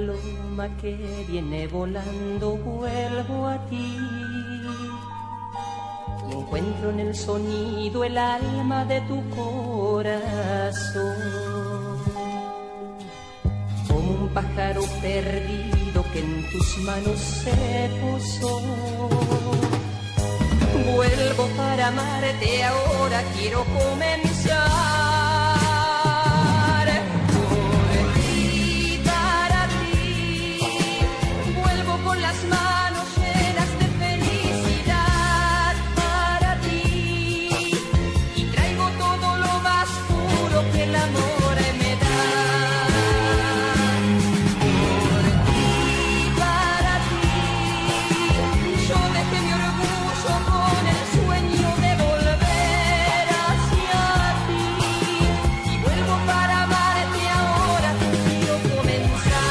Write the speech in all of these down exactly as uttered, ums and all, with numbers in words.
paloma que viene volando, vuelvo a ti. Y encuentro en el sonido el alma de tu corazón. Como un pájaro perdido que en tus manos se posó. Vuelvo para amarte, ahora quiero comenzar. Las manos llenas de felicidad para ti, y traigo todo lo más puro que el amor me da. Por ti, para ti, yo dejé mi orgullo con el sueño de volver hacia ti, y vuelvo para amarte ahora, quiero comenzar.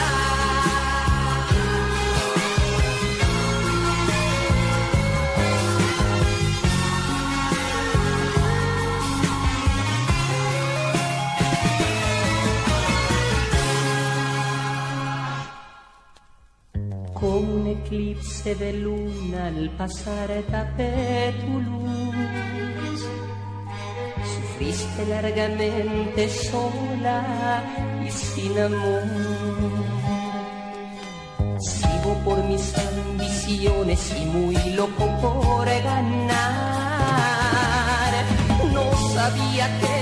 Como un eclipse de luna al pasar tapé tu luz. Sufriste largamente sola y sin amor. Sigo por mis ambiciones y muy loco por ganar. No sabía que